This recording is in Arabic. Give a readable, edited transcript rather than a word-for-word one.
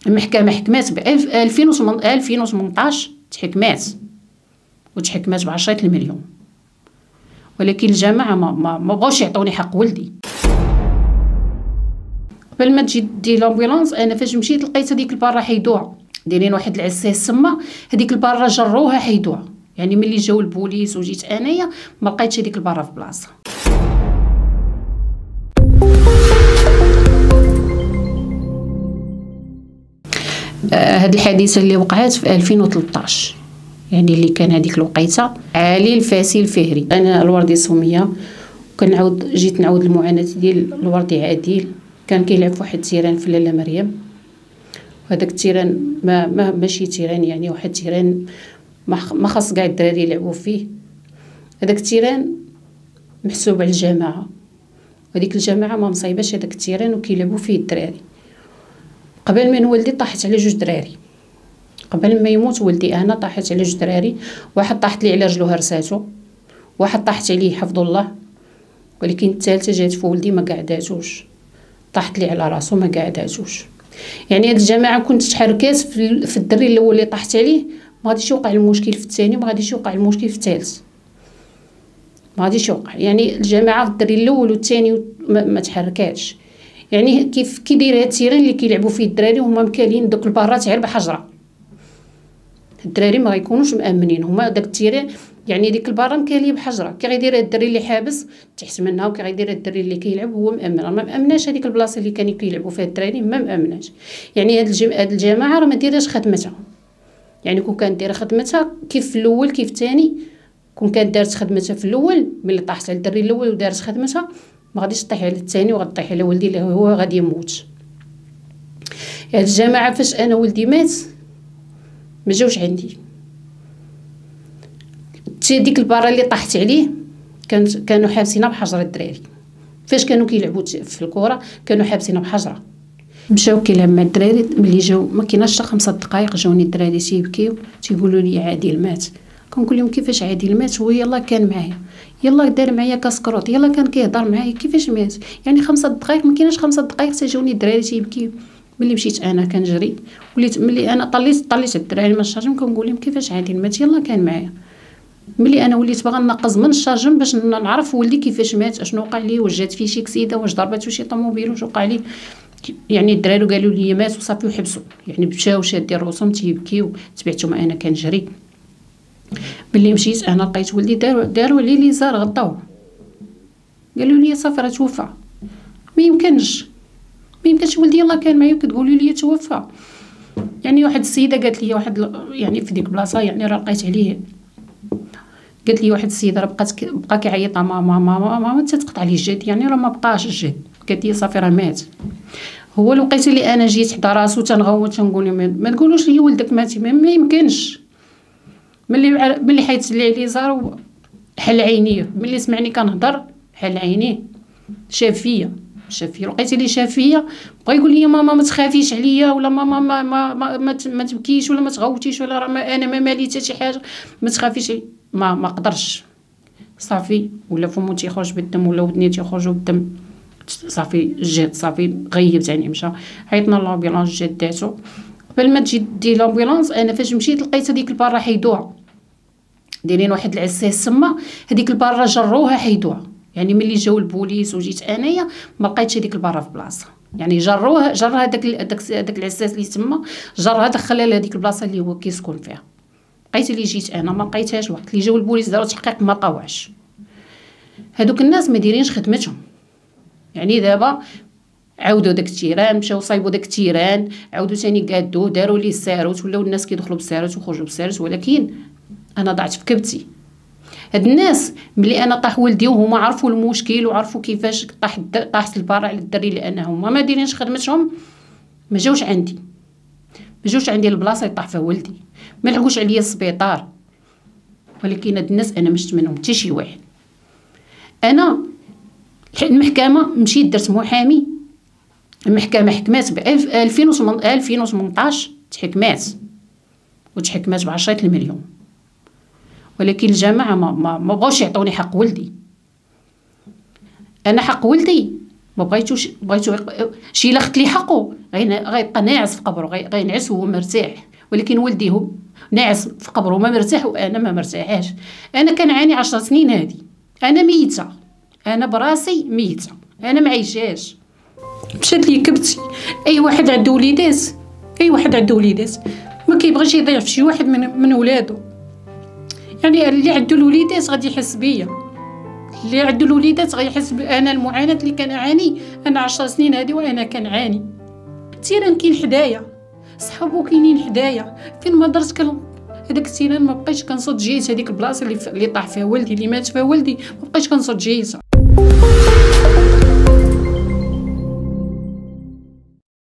المحكمة حكمات ب 2018 تحكمات ب10 المليون، ولكن الجماعة ما بغاوش يعطوني حق ولدي. قبل ما تجي دي لامبولانس انا فاش مشيت لقيت هذيك البارة حيدوها، دايرين واحد العساس تما، هذيك البارة جروها حيدوها. يعني ملي جاو البوليس وجيت انايا ما لقيتش هذيك البارة في بلاصه. هاد الحادثه اللي وقعات في 2013، يعني اللي كان هذيك الوقيته علي الفاسي الفهري. انا الوردي سميه، جيت نعاود المعاناه ديال الوردي عادل. كان كيلعب في واحد التيران في لاله مريم، وهذاك التيران ماشي تيران، يعني واحد التيران ما خاص كاع الدراري يلعبوا فيه. هذاك التيران محسوب على الجماعه، وهذيك الجماعه ما مصايباش هذاك التيران وكيلعبوا فيه الدراري. قبل من ولدي طاحت على 2 دراري، قبل ما يموت ولدي انا طاحت على 2 دراري. واحد طاحت لي على رجلو هرساتو، واحد طاحت عليه حفظ الله، ولكن الثالثه جات في ولدي ما قعداتوش، طاحت لي على راسو ما قعداتوش. يعني هاد الجماعه كنت تحركات في الدري الاول اللي طاحت عليه، ما غاديش يوقع المشكل في الثاني، ما غاديش يوقع المشكل في الثالث، ما غاديش يوقع. يعني الجماعه في الدري الاول والثاني ما تحركاتش. يعني كيف كي داير هاد التيران اللي كيلعبوا فيه الدراري، هما مكالين دوك البارات غير بحجره. الدراري ما غيكونوش مامنين، هما داك التيران يعني ديك البارة مكاليه بحجره. كي غيدير هاد الدري اللي حابس تحت منها، وكي غيدير هاد الدري اللي كيلعب هو مامن. ما مامناش هذيك البلاصه اللي كانوا كيلعبوا فيها الدراري، ما مامناش. يعني هاد الجماعه راه ما دايراش خدمتها. يعني كون كانت دايره خدمتها كيف في الاول كيف الثاني، كون كانت دارت خدمتها في الاول ملي طاحت على الدري الاول ودارت خدمتها، ما غاديش تطيح على الثاني وغطيح على ولدي اللي هو غادي يموت. هاد الجماعه فاش انا ولدي مات ما جاوش عندي. ديك البارة اللي طاحت عليه كانوا حابسينها بحجره. الدراري فاش كانوا كيلعبوا في الكره كانوا حابسينها بحجره. مشاو كيلعب مع الدراري، ملي جاو ما كايناش حتى 5 دقائق جاوني الدراري تيبكيو تيقولوا لي عادل مات. كنقول لهم كيفاش عادل مات؟ هو يلاه كان معايا، يلاه دار معايا كاسكروط، يلاه كان كيهضر معايا، كيفاش مات؟ يعني 5 دقائق ما كايناش 5 دقائق تجاوني الدراري تيبكيو. ملي مشيت انا كنجري، وليت ملي انا طليت الدراري من الشارجم كنقول لهم كيفاش عادل مات؟ يلاه كان معايا. ملي انا وليت باغا نقز من الشارجم باش نعرف ولدي كيفاش مات، اشنو وقع ليه، واش جات فيه شي كسيده، واش ضرباتو شي طوموبيل، واش وقع ليه. يعني الدراري قالوا لي مات وصافي وحبسوا. يعني مشاو شادين الرسوم تيبكيو، تبعتهم انا كنجري. ملي مشيت انا لقيت ولدي داروا عليه ليزار غطاوه، قالوا لي صافي راه توفى. ما يمكنش ولدي يلاه كان معايا وكتقولوا لي توفى. يعني واحد السيده قالت لي يعني في ديك البلاصه، يعني راه لقيت عليه، قالت لي واحد السيده راه بقى كيعيط ماما تتقطع ليه الجهد، يعني راه ما بقاش الجهد. قالت لي صافي راه مات. هو الوقيته اللي انا جيت حدا راسو تنغوت تنقول ما تقولوش لي ولدك مات، ما يمكنش. ملي حيت لي ليزار حل عينيه، ملي سمعني كنهضر حل عينيه، شاف فيا لقيت لي شاف فيا، بغا يقول لي ماما ما تخافيش عليا، ولا ماما ما تبكيش، ولا ما تغوتيش، ولا راه انا ما مالي حتى شي حاجه، ما تخافيش. ما قدرش صافي، ولا فمو تيخرج بالدم ولا ودني تيخرجوا بالدم، صافي الجهد صافي غيبت يعني مشى. عيطنا لامبيلونس جات داتو. قبل ما تجي دي لامبيلونس انا فاش مشيت لقيت هذيك البارة حيدوها، دايرين واحد العساس تما، هذيك البارة جروها حيدوها. يعني ملي جاو البوليس وجيت انايا ما لقيتش هذيك البارة في بلاصه. يعني جرها داك العساس اللي تما، جرها دخلها لهذيك البلاصه اللي هو كيسكن فيها. لقيت اللي جيت انا ما لقيتهاش. وقت اللي جاو البوليس داروا تحقيق ما لقاوهاش. هذوك الناس ما دايرينش خدمتهم. يعني دابا عاودوا داك التيران، مشاو صايبوا داك التيران، عاودوا ثاني قادوه، داروا ليه الساروت، ولاو الناس كيدخلوا بالساروت ويخرجوا بالساروت. ولكن انا ضعت في كبتي. هاد الناس ملي انا طاح ولدي وهما عرفوا المشكل وعرفوا كيفاش طاحت البارة على الدري، لانهم ما دايرينش خدمتهم، ما جاوش عندي البلاصه اللي طاح فيها ولدي، ما لحقوش عليا السبيطار. ولكن هاد الناس انا ما شفت منهم حتى شي واحد. انا المحكمه مشيت درت محامي، المحكمه حكمات ب 2018 تحكمات ب10 المليون، ولكن الجماعه ما بغاوش يعطوني حق ولدي. انا حق ولدي ما بغيتو شي الا خت لي حقه غيبقى ناعس في قبره، غينعس وهو مرتاح. ولكن ولدي هو ناعس في قبره ما مرتاح وانا ما مرتاحاش. انا كنعاني 10 سنين هادي، انا ميته، انا براسي ميته، انا معيشاش. مشات لي كبتي. اي واحد عنده وليدات ما كيبغيش يضيع في شي واحد من ولادو. يعني اللي عنده الوليدات غادي يحس بيا، اللي عنده الوليدات غيحس انا المعاناه اللي كنعاني. انا 10 سنين هادي وانا كنعاني. التيران كاين حدايا، صحابو كاينين حدايا، فين ما درت هذاك التيران ما بقيتش كنصد جيت. هذيك البلاصه اللي طاح فيها والدي، اللي مات فيها والدي، ما بقيتش كنصد جيت.